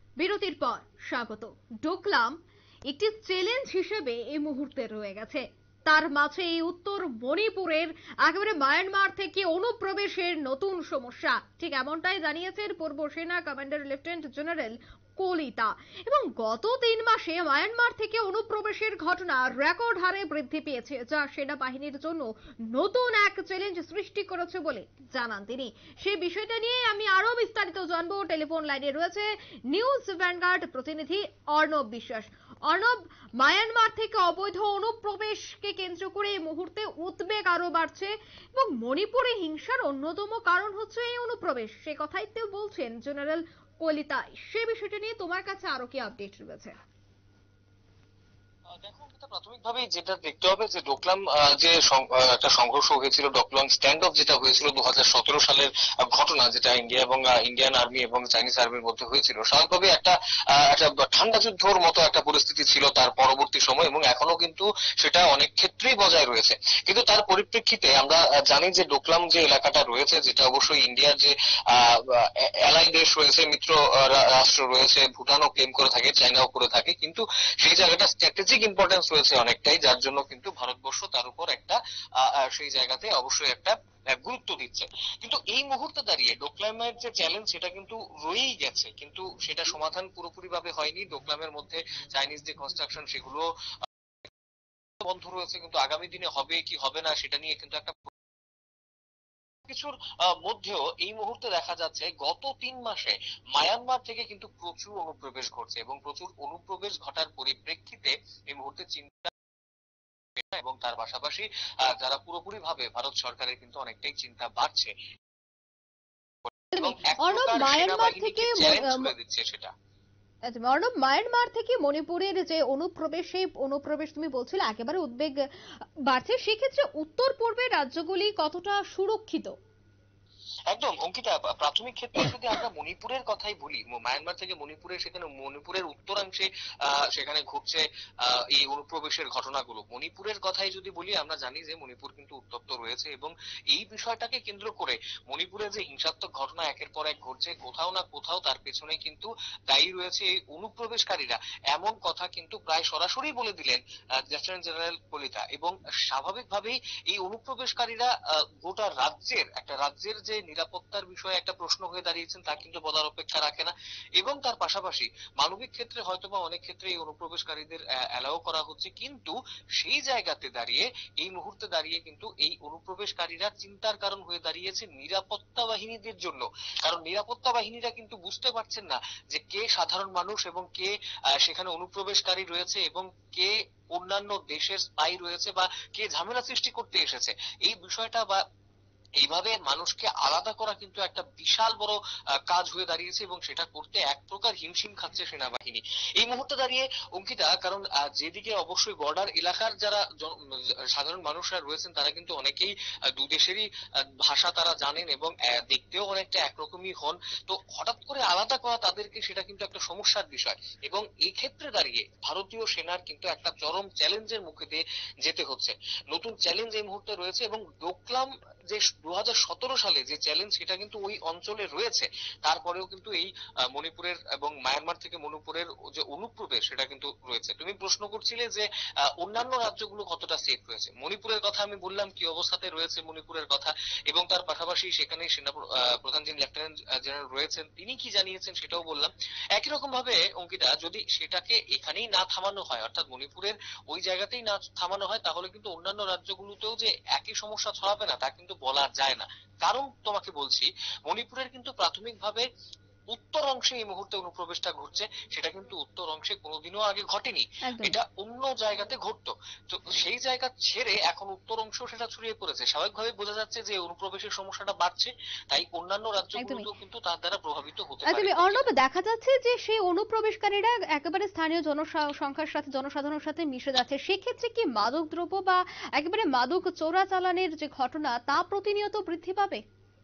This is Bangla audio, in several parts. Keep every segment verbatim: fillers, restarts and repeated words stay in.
বিরতির পর স্বাগত। ডোকলাম একটি চ্যালেঞ্জ হিসেবে এই মুহূর্তে রয়ে গেছে। তার মাঝে এই উত্তর মণিপুরের একেবারে মায়ানমার থেকে অনুপ্রবেশের নতুন সমস্যা, ঠিক এমনটাই জানিয়েছেন পূর্ব সেনা কমান্ডার লেফটেন্যান্ট জেনারেল কলিতা। এবং গত তিন মাসে মায়ানমার থেকে অনুপ্রবেশের ঘটনা রেকর্ড হারে বৃদ্ধি পেয়েছে, যা সেনাবাহিনীর জন্য নতুন এক চ্যালেঞ্জ সৃষ্টি করেছে বলে জানান তিনি। সেই বিষয়টা নিয়ে আমি আরো বিস্তারিত জানবো। টেলিফোন লাইনে রয়েছে নিউজ ভ্যানগার্ড প্রতিনিধি অর্ণব বিশ্বাস। অর্ণব, মায়ানমার থেকে অবৈধ অনুপ্রবেশকে কেন্দ্র করে এই মুহূর্তে উদ্বেগ আরো বাড়ছে এবং মণিপুরে হিংসার অন্যতম কারণ হচ্ছে এই অনুপ্রবেশ, সে কথাই তো বলছেন জেনারেল কলিতা। সে বিষয়টা নিয়ে তোমার কাছে আরো কি আপডেট রয়েছে? দেখো, প্রাথমিকভাবে যেটা দেখতে হবে যে ডোকলাম যে একটা সংঘর্ষ হয়েছিল, ডোকলাম স্ট্যান্ড অফ যেটা হয়েছিল দু হাজার সতেরো সালের ঘটনা, যেটা ইন্ডিয়া এবং ইন্ডিয়ান আর্মি এবং চাইনিজ আর্মির মধ্যে হয়েছিল, স্বাভাবিকভাবে একটা একটা ঠান্ডা যুদ্ধর মতো একটা পরিস্থিতি ছিল তার পরবর্তী সময়, এবং এখনো কিন্তু সেটা অনেক ক্ষেত্রেই বজায় রয়েছে। কিন্তু তার পরিপ্রেক্ষিতে আমরা জানি যে ডোকলাম যে এলাকাটা রয়েছে, যেটা অবশ্যই ইন্ডিয়ার যে অ্যালাই দেশ রয়েছে, মিত্র রাষ্ট্র রয়েছে, ভুটানও ক্লেম করে থাকে, চায়নাও করে থাকে, কিন্তু সেই জায়গাটা স্ট্র্যাটেজিক ইম্পর্টেন্স রয়েছে অনেকটাই, যার জন্য কিন্তু ভারতবর্ষ তার উপর একটা সেই জায়গাতে অবশ্যই একটা গুরুত্ব দিচ্ছে। কিন্তু এই মুহূর্তে দাঁড়িয়ে ডোকলামের যে চ্যালেঞ্জ, সেটা কিন্তু রয়েই গেছে, কিন্তু সেটা সমাধান পুরোপুরি ভাবে হয়নি। ডোকলামের মধ্যে চাইনিজ যে কনস্ট্রাকশন, সেগুলো বন্ধ রয়েছে, কিন্তু আগামী দিনে হবে কি হবে না সেটা নিয়ে কিন্তু একটা কিছুর মধ্যেও এই মুহূর্তে দেখা যাচ্ছে গত তিন মাসে মায়ানমার থেকে কিন্তু প্রচুর অনুপ্রবেশ ঘটছে, এবং প্রচুর অনুপ্রবেশ ঘটার পরিপ্রেক্ষিতে এই মুহূর্তে চিন্তা এবং তার পাশাপাশি যারা পুরোপুরি ভাবে ভারত সরকারের কিন্তু অনেকটাই চিন্তা বাড়ছে এবং এক প্রকার সেনাবাহিনীকে চ্যালেঞ্জ করে দিচ্ছে সেটা। অর্ণব, মায়ানমার থেকে মণিপুরের যে অনুপ্রবেশ, সেই অনুপ্রবেশ তুমি বলছিলে একেবারে উদ্বেগ বাড়ছে, সেক্ষেত্রে উত্তর পূর্বের রাজ্যগুলি কতটা সুরক্ষিত? একদম অঙ্কিতা, প্রাথমিক ক্ষেত্রে যদি আমরা মণিপুরের কথাই বলি, মায়ানমার থেকে মণিপুরে, সেখানে মণিপুরের উত্তরাংশে সেখানে ঘটছে এই অনুপ্রবেশের ঘটনাগুলো। মণিপুরের কথাই যদি বলি, আমরা জানি যে মণিপুর কিন্তু উত্তপ্ত রয়েছে, এবং এই বিষয়টাকে কেন্দ্র করে মণিপুরে যে হিংসাত্মক ঘটনা একের পর এক ঘটছে, কোথাও না কোথাও তার পেছনে কিন্তু দায়ী রয়েছে এই অনুপ্রবেশকারীরা, এমন কথা কিন্তু প্রায় সরাসরি বলে দিলেন লেফটেন্যান্ট জেনারেল কলিতা। এবং স্বাভাবিকভাবেই এই অনুপ্রবেশকারীরা গোটা রাজ্যের একটা রাজ্যের যে নিরাপত্তার বিষয়ে একটা প্রশ্ন হয়ে দাঁড়িয়েছেন, তা কিন্তু বলার অপেক্ষা রাখে না। এবং তার পাশাপাশি মানবিক ক্ষেত্রে হয়তোবা অনেক ক্ষেত্রে এই অনুপ্রবেশকারীদের অ্যালাউ করা হচ্ছে, কিন্তু সেই জায়গাতে দাঁড়িয়ে এই মুহূর্তে দাঁড়িয়ে কিন্তু এই অনুপ্রবেশকারীরা চিন্তার কারণ হয়ে দাঁড়িয়েছে নিরাপত্তা বাহিনীদের জন্য। কারণ নিরাপত্তা বাহিনীরা কিন্তু বুঝতে পারছেন না যে কে সাধারণ মানুষ এবং কে সেখানে অনুপ্রবেশকারী রয়েছে, এবং কে অন্যান্য দেশের স্পাই রয়েছে, বা কে ঝামেলা সৃষ্টি করতে এসেছে। এই বিষয়টা বা এইভাবে মানুষকে আলাদা করা কিন্তু একটা বিশাল বড় কাজ হয়ে দাঁড়িয়েছে, এবং সেটা করতে এক প্রকার হিমশিম খাচ্ছে সেনাবাহিনী এই মুহূর্তে দাঁড়িয়ে, অঙ্কিতা। কারণ যেদিকে অবশ্যই বর্ডার এলাকার যারা সাধারণ মানুষরা রয়েছেন, তারা কিন্তু অনেকেই দু দেশেরই ভাষা তারা জানেন এবং দেখতেও অনেকটা একরকমই হন। তো হঠাৎ করে আলাদা করা তাদেরকে, সেটা কিন্তু একটা সমস্যার বিষয়। এবং এই ক্ষেত্রে দাঁড়িয়ে ভারতীয় সেনার কিন্তু একটা চরম চ্যালেঞ্জের মুখে দিয়ে যেতে হচ্ছে। নতুন চ্যালেঞ্জ এই মুহূর্তে রয়েছে, এবং ডোকলাম যে দু হাজার সতেরো সালে যে চ্যালেঞ্জ, সেটা কিন্তু ওই অঞ্চলে রয়েছে। তারপরেও কিন্তু এই মণিপুরের এবং মায়ানমার থেকে মণিপুরের যে অনুপ্রবেশ, সেটা কিন্তু রয়েছে। তুমি প্রশ্ন করছিলে যে অন্যান্য রাজ্যগুলো কতটা সেফ রয়েছে। মণিপুরের কথা আমি বললাম কি অবস্থাতে রয়েছে মণিপুরের কথা, এবং তার পাশাপাশি সেখানে সেনা প্রধান যিনি লেফটেন্যান্ট জেনারেল রয়েছেন, তিনি কি জানিয়েছেন সেটাও বললাম। একই রকম ভাবে অঙ্কিতা, যদি সেটাকে এখানেই না থামানো হয়, অর্থাৎ মণিপুরের ওই জায়গাতেই না থামানো হয়, তাহলে কিন্তু অন্যান্য রাজ্যগুলোতেও যে একই সমস্যা ছড়াবে না, তা কিন্তু বলা যায় না। কারণ তোমাকে বলছি, মণিপুরের কিন্তু প্রাথমিকভাবে উত্তর অংশে এই মুহূর্তে অনুপ্রবেশটা ঘটছে, সেটা কিন্তু উত্তর অংশে কোনোদিনও আগে ঘটেনি, এটা অন্য জায়গাতে ঘটতো। তো সেই জায়গা ছেড়ে এখন উত্তর অংশ সেটা ছড়িয়ে পড়েছে, স্বাভাবিকভাবে বোঝা যাচ্ছে যে অনুপ্রবেশের সমস্যাটা বাড়ছে, তাই অন্যান্য রাজ্যগুলোতেও কিন্তু তার দ্বারা প্রভাবিত হতে পারে। অর্ণব, দেখা যাচ্ছে যে সেই অনুপ্রবেশকারীরা একেবারে স্থানীয় জনসংখ্যার সাথে, জনসাধারণের সাথে মিশে যাচ্ছে, সেক্ষেত্রে কি মাদক দ্রব্য বা একেবারে মাদক চোরাচালানের যে ঘটনা, তা প্রতিনিয়ত বৃদ্ধি পাবে?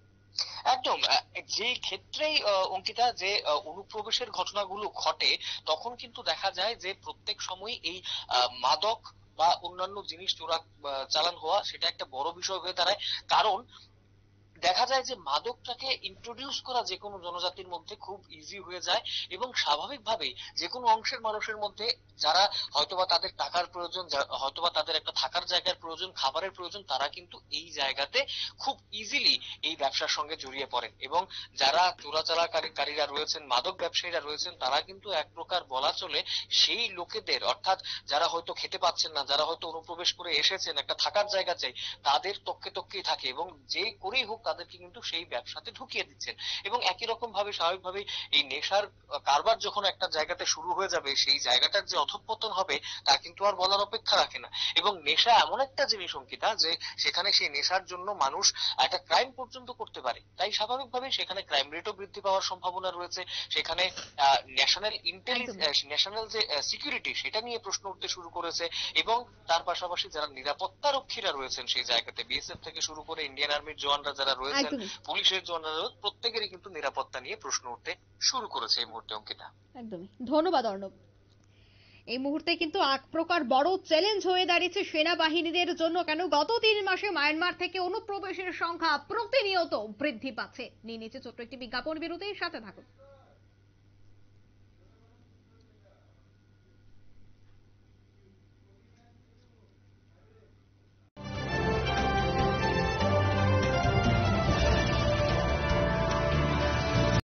একদম, যে ক্ষেত্রেই অঙ্কিতা যে অনুপ্রবেশের ঘটনাগুলো ঘটে, তখন কিন্তু দেখা যায় যে প্রত্যেক সময় এই মাদক বা অন্যান্য জিনিস চোরা চালান হওয়া, সেটা একটা বড় বিষয় হয়ে দাঁড়ায়। কারণ দেখা যায় যে মাদকটাকে ইন্ট্রোডিউস করা যে কোনো জনজাতির মধ্যে খুব ইজি হয়ে যায় এবং স্বাভাবিকভাবেই যে কোনো অংশের মানুষের মধ্যে যারা হয়তোবা তাদের টাকার প্রয়োজন, যা- হয়তোবা তাদের একটা থাকার জায়গার প্রয়োজন, খাবারের প্রয়োজন, তারা কিন্তু এই জায়গাতে খুব ইজিলি এই ব্যবসার সঙ্গে জড়িয়ে পড়েন এবং যারা চোরাচালাকারীরা রয়েছেন, মাদক ব্যবসায়ীরা রয়েছেন, তারা কিন্তু এক প্রকার বলা চলে সেই লোকেদের, অর্থাৎ যারা হয়তো খেতে পাচ্ছেন না, যারা হয়তো অনুপ্রবেশ করে এসেছেন একটা থাকার জায়গা চাই, তাদের তককে তককেই থাকে এবং যে করেই হোক তাদেরকে কিন্তু সেই ব্যবসাতে ঢুকিয়ে দিচ্ছেন। এবং একই রকম ভাবে স্বাভাবিকভাবেই এই নেশার কারবার যখন একটা জায়গাতে শুরু হয়ে যাবে, সেই জায়গাটার যে অধঃপতন হবে তা কিন্তু আর বলার অপেক্ষা রাখে না। এবং নেশা এমন একটা জিনিস অঙ্কিতা, যে সেখানে সেই নেশার জন্য মানুষ একটা ক্রাইম পর্যন্ত করতে পারে, তাই স্বাভাবিকভাবে সেখানে ক্রাইম রেটও বৃদ্ধি পাওয়ার সম্ভাবনা রয়েছে। সেখানে ন্যাশনাল একদমই ইন্টেলিজেন্স, ন্যাশনাল যে সিকিউরিটি, সেটা নিয়ে প্রশ্ন উঠতে শুরু করেছে। এবং তার পাশাপাশি যারা নিরাপত্তা রক্ষীরা রয়েছেন সেই জায়গাতে, বিএসএফ থেকে শুরু করে ইন্ডিয়ান আর্মির জওয়ানরা যারা রয়েছেন, একদমই পুলিশের জওয়ানরা রয়েছেন, প্রত্যেকেরই কিন্তু নিরাপত্তা নিয়ে প্রশ্ন উঠতে শুরু করেছে এই মুহূর্তে অঙ্কিতা। একদমই ধন্যবাদ অর্ণব। এই মুহূর্তে কিন্তু এক প্রকার বড় চ্যালেঞ্জ হয়ে দাঁড়িয়েছে সেনাবাহিনীদের জন্য। কেন গত তিন মাসে মায়ানমার থেকে অনুপ্রবেশের সংখ্যা প্রতিনিয়ত বৃদ্ধি পাচ্ছে। নিয়ে নিচ্ছে ছোট্ট একটি বিজ্ঞাপন বিরতির সাথে থাকুন।